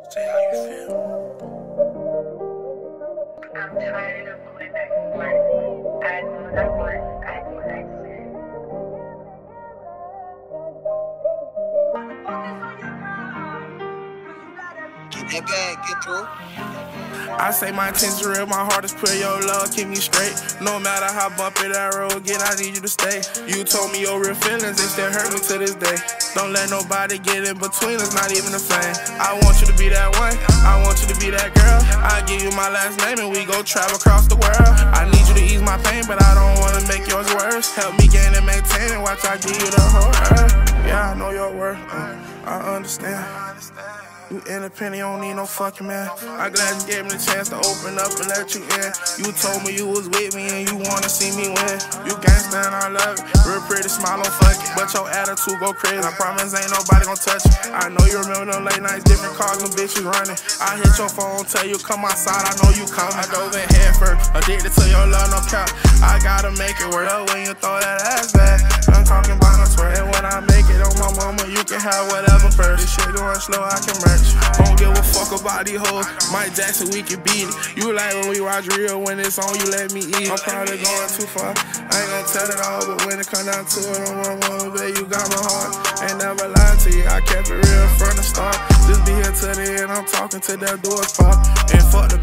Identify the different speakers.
Speaker 1: Say how you feel.
Speaker 2: I'm tired of going back to work. I do what I want. I do what I say.
Speaker 1: Get that bag, get through.
Speaker 3: I say my intentions real, my heart is pure, your love keep me straight. No matter how bumpy that road get, I need you to stay. You told me your real feelings, they still hurt me to this day. Don't let nobody get in between us, not even a flame. I want you to be that one, I want you to be that girl. I give you my last name and we go travel across the world. I need you to ease my pain, but I don't wanna make yours worse. Help me gain and maintain and watch I give you the whole earth. Yeah, I know your worth, I understand. You independent, you don't need no fucking man. I'm glad you gave me the chance to open up and let you in. You told me you was with me and you wanna see me win. You gangsta and I love it, real pretty, smile on fuck it. But your attitude go crazy, I promise ain't nobody gon' touch it. I know you remember them late nights, different cars, them bitches running. I hit your phone, tell you come outside, I know you coming. I dove in head first, addicted to your love, no cap. I gotta make it work up when you throw that ass back. I'm talking about no swear, and when I make it on my mama, you can have whatever first. This shit going slow, I can merch. Don't give a fuck about these hoes. Mike Jackson, we can beat it. You like when we watch real, when it's on, you let me eat. I'm probably going too far. I ain't gonna tell it all, but when it come down to it, I'm one baby, you got my heart. Ain't never lied to you, I kept it real from the start. Just be here till the end, I'm talking to that door's pop. And fuck the